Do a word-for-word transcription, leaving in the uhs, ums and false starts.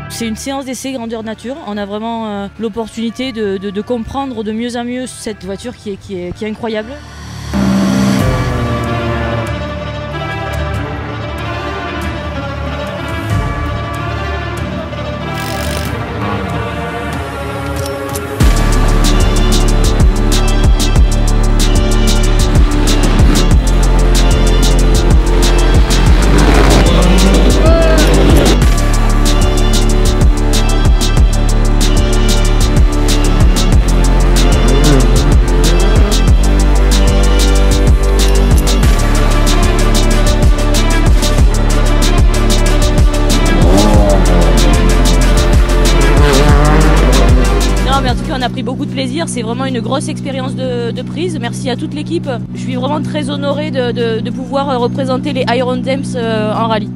C'est une séance d'essai grandeur nature. On a vraiment euh, l'opportunité de, de, de comprendre de mieux en mieux cette voiture qui est, qui est, qui est incroyable. Mais en tout cas, on a pris beaucoup de plaisir. C'est vraiment une grosse expérience de, de prise. Merci à toute l'équipe. Je suis vraiment très honorée de, de, de pouvoir représenter les Iron Dames en rallye.